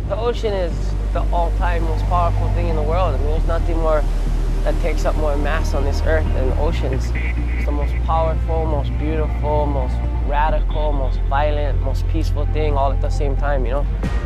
The ocean is the all-time most powerful thing in the world. I mean, there's nothing more that takes up more mass on this earth than oceans. It's the most powerful, most beautiful, most radical, most violent, most peaceful thing all at the same time, you know?